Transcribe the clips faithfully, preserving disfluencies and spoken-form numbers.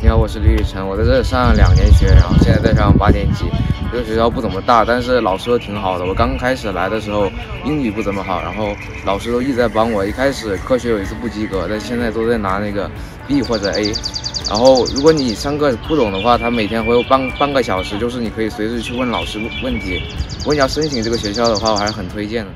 你好，我是李雨辰，我在这上两年学，然后现在在上八年级。这个学校不怎么大，但是老师都挺好的。我刚开始来的时候英语不怎么好，然后老师都一直在帮我。一开始科学有一次不及格，但现在都在拿那个 B 或者 A。然后如果你上课不懂的话，他每天会有半半个小时，就是你可以随时去问老师问题。如果你要申请这个学校的话，我还是很推荐的。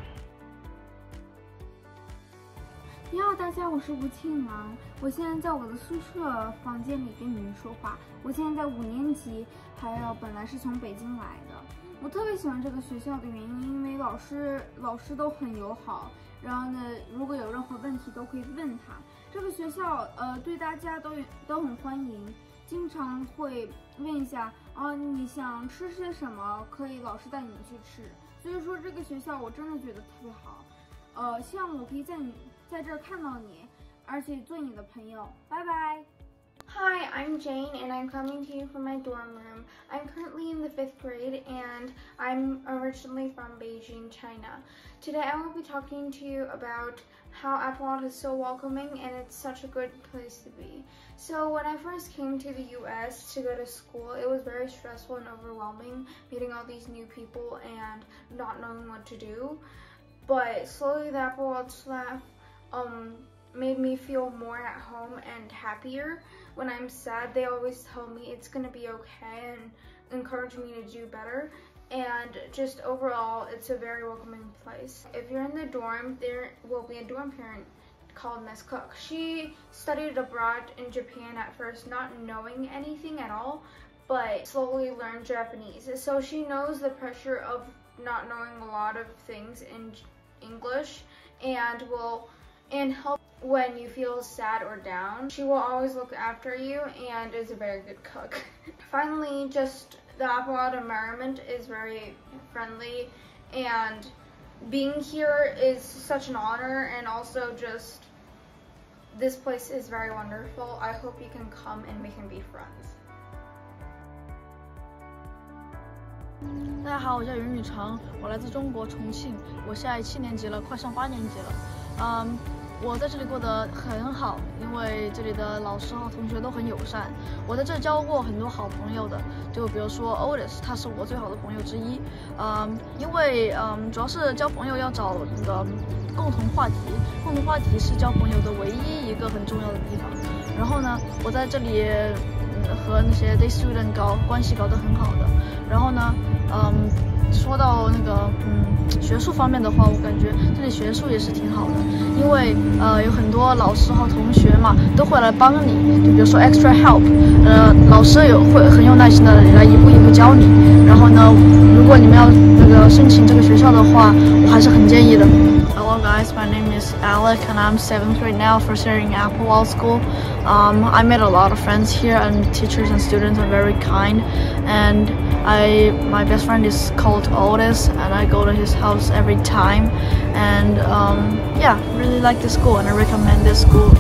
你好，大家，我是吴庆阳，我现在在我的宿舍房间里跟你们说话。我现在在五年级，还有本来是从北京来的。我特别喜欢这个学校的原因，因为老师老师都很友好，然后呢，如果有任何问题都可以问他。这个学校呃对大家都都很欢迎，经常会问一下啊、呃、你想吃些什么，可以老师带你们去吃。所以说这个学校我真的觉得特别好，呃，希望我可以在你在这儿看到你，而且做你的朋友。拜拜。 Hi, I'm Jane and I'm coming to you from my dorm room. I'm currently in the fifth grade and I'm originally from Beijing, China. Today I will be talking to you about how Applewood is so welcoming and it's such a good place to be. So when I first came to the U S to go to school, it was very stressful and overwhelming, meeting all these new people and not knowing what to do. But slowly the Applewood staff um, made me feel more at home and happier. When I'm sad, they always tell me it's gonna be okay and encourage me to do better. And just overall, it's a very welcoming place. If you're in the dorm, there will be a dorm parent called Miss Cook. She studied abroad in Japan at first, not knowing anything at all, but slowly learned Japanese. So she knows the pressure of not knowing a lot of things in English and will and help when you feel sad or down. She will always look after you and is a very good cook. Finally, just the Applewood environment is very friendly and being here is such an honor, and also just this place is very wonderful. I hope you can come and we can be friends. 大家好，我叫袁雨成，我来自中国重庆，我现在七年级了，快上八年级了。嗯，我在这里过得很好，因为这里的老师和同学都很友善。我在这交过很多好朋友的，就比如说 Otis， 他是我最好的朋友之一。嗯，因为嗯，主要是交朋友要找那个共同话题，共同话题是交朋友的唯一一个很重要的地方。然后呢，我在这里嗯和那些 day student 搞关系搞得很好的。然后呢，嗯，说到那个嗯学术方面的话，我感觉这里学术也是挺好的，因为呃有很多老师和同学嘛都会来帮你，就比如说 extra help， 呃老师有会很有耐心的来一步一步教你。然后呢，如果你们要那个申请这个学校的话，我还是很建议的。Hello guys, my name is Alec and I'm seventh grade now, first year in Applewood School. Um, I made a lot of friends here and teachers and students are very kind, and I my best friend is called Otis and I go to his house every time, and um, yeah, really like this school and I recommend this school